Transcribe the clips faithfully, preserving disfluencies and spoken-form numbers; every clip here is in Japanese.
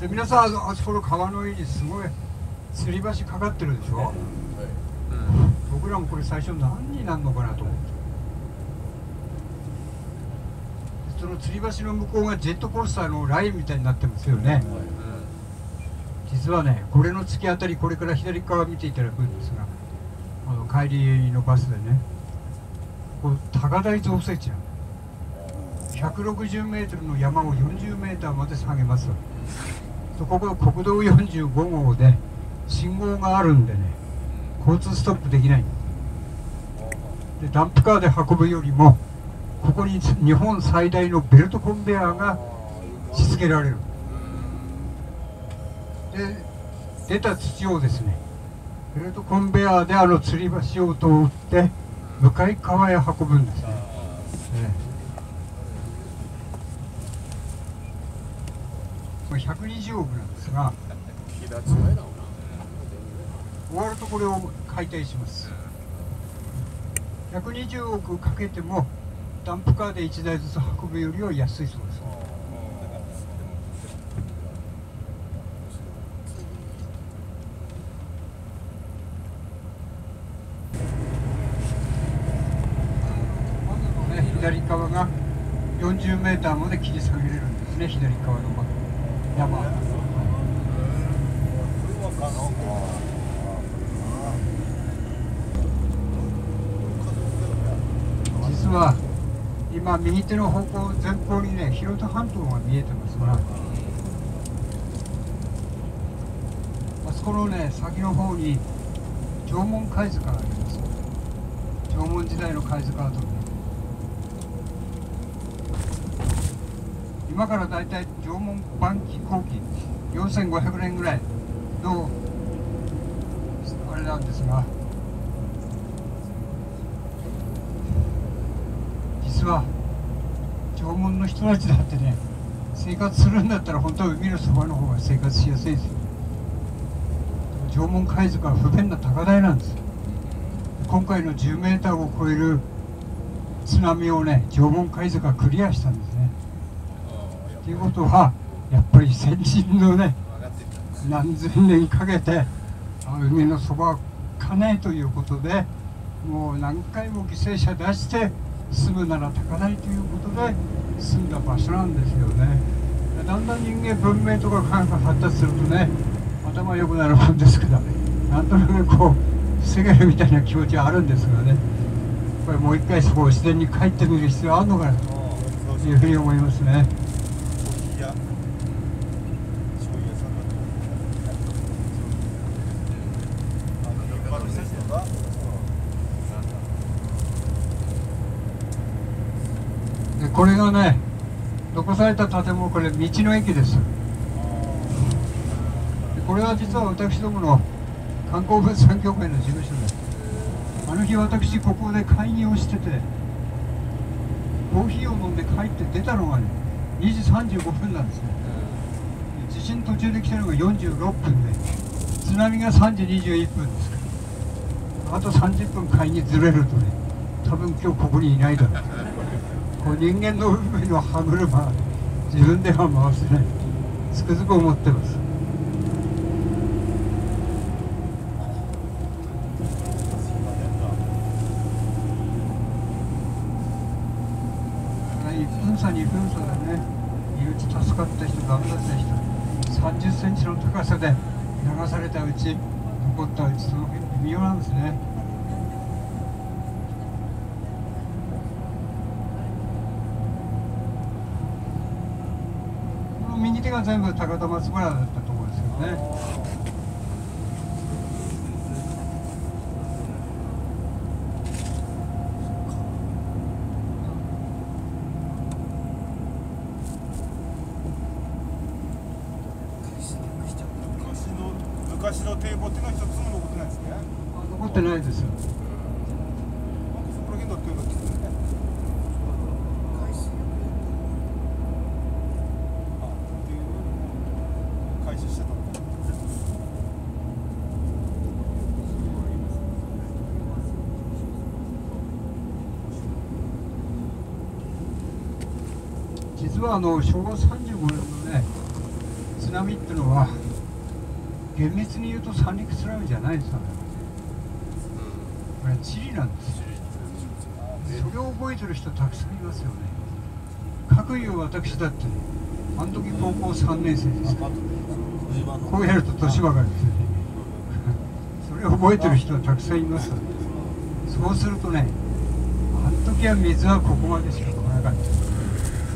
で皆さんあそこの川の上にすごい吊り橋かかってるでしょ、はい、うん、僕らもこれ最初何になるのかなと思って、その吊り橋の向こうがジェットコースターのラインみたいになってますよね、はい、うん、実はねこれの突き当たり、これから左側見ていただくんですが、あの帰りのバスでね、ここ高台造成地なの、ひゃくろくじゅうメートルの山をよんじゅうメーターまで下げます。ここ国道よんじゅうご号で信号があるんでね、交通ストップできない。でダンプカーで運ぶよりもここに日本最大のベルトコンベヤーがしつけられる。で出た土をですね、ベルトコンベヤーであの吊り橋を通って向かい側へ運ぶんですね。これひゃくにじゅうおくなんですが、終わるとこれを解体します。ひゃくにじゅうおくかけてもダンプカーでいちだいずつ運ぶよりは安いそうです。左側がよんじゅうメーターまで切り下げれるんですね、左側の山。実は今右手の方向前方にね、広田半島が見えてますから、あそこのね先の方に縄文貝塚があります。縄文時代の貝塚跡ね、今からだいたい縄文晩期後期よんせんごひゃくねんぐらいのあれなんですが、実は縄文の人たちだってね、生活するんだったら本当は海のそばの方が生活しやすいですよ。縄文貝塚は不便な高台なんです。今回のじゅうメーターを超える津波をね、縄文貝塚がクリアしたんですね。ということはやっぱり先人のね、何千年かけて海のそばをかねえということで、もう何回も犠牲者出して住むなら高台ということで住んだ場所なんですよね。だんだん人間文明とか科学が発達するとね、頭良くなるもんですから、なんとなくこう防げるみたいな気持ちはあるんですがね、これもう一回そこを自然に帰ってみる必要あるのかなというふうに思いますね。でこれがね、残された建物、これ道の駅です。でこれは実は私どもの観光物産協会の事務所で、あの日私ここで会議をしてて、コーヒーを飲んで帰って出たのがねにじさんじゅうごふんなんですね。地震途中で来たのがよんじゅうろっぷんで、津波がさんじにじゅういっぷんですから、あとさんじゅっぷん会議ずれるとね、多分今日ここにいないだろう。こう人間の運命の歯車、自分では回せない、つくづく思ってます。いっぷん差にふん差でね、命助かった人、頑張った人、さんじゅっセンチの高さで流されたうち、残ったうち、その辺微妙なんですね。この右手が全部高田松原だったところですよね。 昔の堤防っていうのは一つも残ってないですね。 残ってないですよ。 なんかそこら辺だっていうのはきついね。あ、っていう回収してたの。実はあの昭和さんじゅうごねんのね、津津波ってのは厳密に言うと三陸津波じゃないですよね。これは地理なんですよ。それを覚えてる人たくさんいますよね。かくいう私だってね、あの時高校さんねん生ですから、こうやると年ばかりですよね。それを覚えてる人はたくさんいますよね。そうするとね、あの時は水はここまでしか来なかった。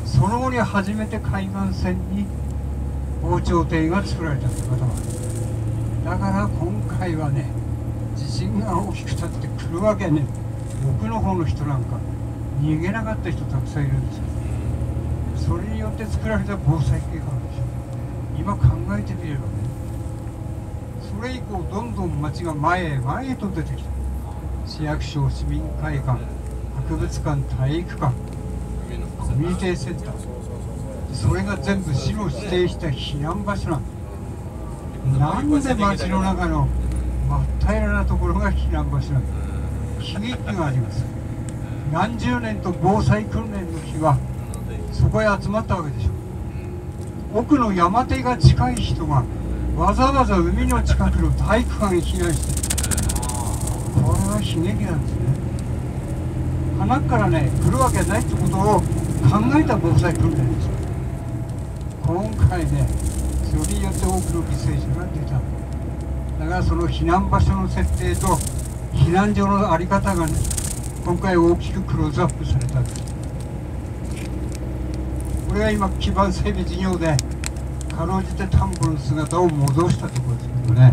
その後に初めて海岸線に防潮堤が作られたってことは、だから今回はね、地震が大きく立ってくるわけね、奥の方の人なんか逃げなかった人たくさんいるんですよ。それによって作られた防災計画でしょ。今考えてみればね、それ以降どんどん町が前へ前へと出てきた。市役所、市民会館、博物館、体育館、コミュニティセンター、それが全部市の指定した避難場所なんだ。なんで町の中の真っ平らなところが避難場所なんだ。悲劇があります。何十年と防災訓練の日はそこへ集まったわけでしょ。奥の山手が近い人がわざわざ海の近くの体育館に避難してる。これは悲劇なんですね。鼻からね来るわけないってことを考えた防災訓練です。今回ね、それによって多くの犠牲者が出た。だからその避難場所の設定と避難所の在り方がね、今回大きくクローズアップされたんです。これが今基盤整備事業でかろうじて田んぼの姿を戻したところですけどね。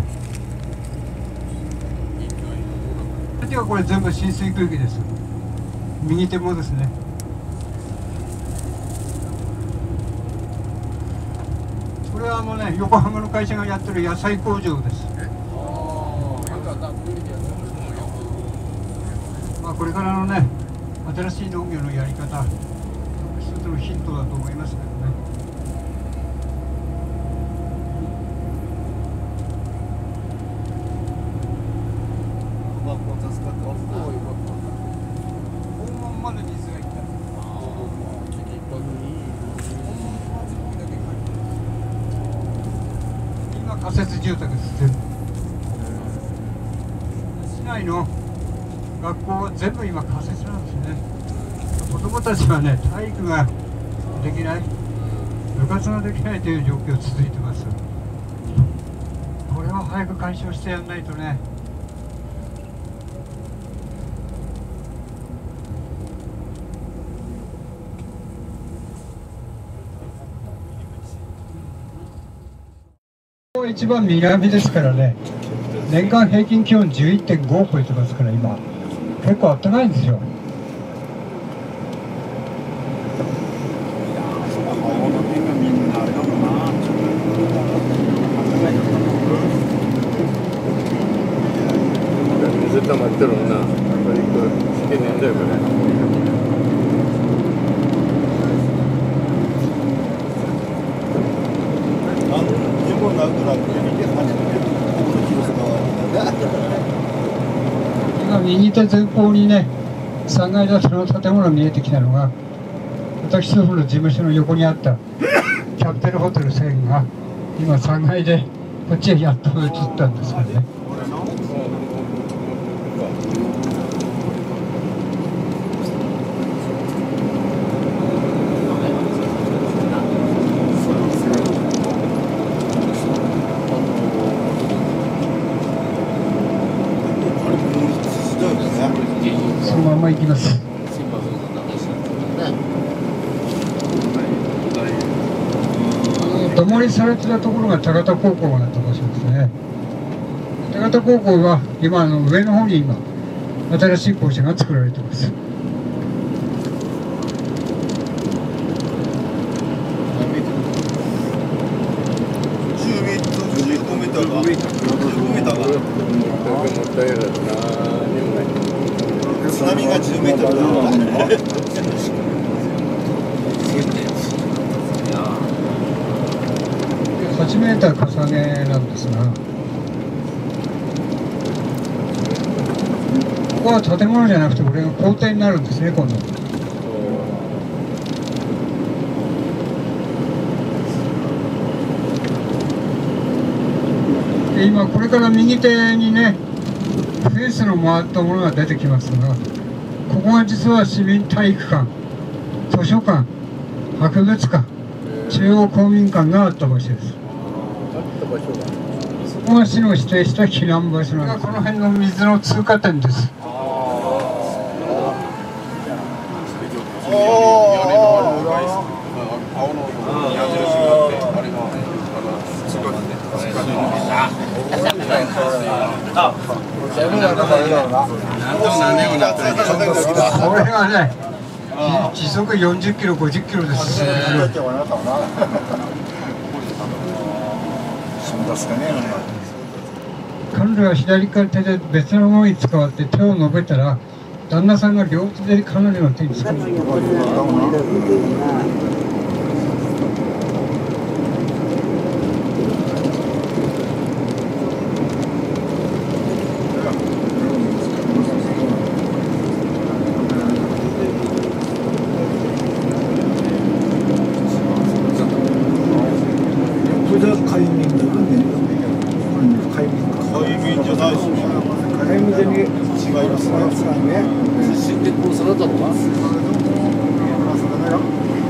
ではこれ全部浸水区域です。右手もですね。これはあのね、横浜の会社がやってる野菜工場です。まあこれからのね、新しい農業のやり方、一つのヒントだと思いますけどね。訪問まで水がいった。今仮設住宅です。全部市内の学校は全部今仮設なんですね。子どもたちはね、体育ができない、部活ができないという状況続いてます。これは早く解消してやらないとね。一番南ですからね、年間平均気温 じゅういってんご を超えてますから今結構暖かいんですよ。 水溜まってるもんな。やっぱりこれ好きなんだよこれ。 今右手前方にね、さんがい建ての建物が見えてきたのが、私どもの事務所の横にあったキャプテルホテル線が今さんがいでこっちへやっと移ったんですけどね。そのまま行きます。土盛りされてたところが高田高校があった場所ですね。高田高校は今の上の方に今新しい校舎が作られています。 津波がじゅうメートルだ。 はちメーター重ねなんですが、ここは建物じゃなくてこれが校庭になるんですね今度。 で今これから右手にねフェンスの回ったものが出てきますが、ここが実は市民体育館、図書館、博物館、中央公民館があった場所です。ここが市の指定した避難場所なんです。この辺の水の通過点です。これはね、時速よんじゅっキロ、ごじゅっキロです。彼女は左から手で別のものに使わって手を伸べたら、旦那さんが両手で彼女の手につかむ。 신대포 사라졌다.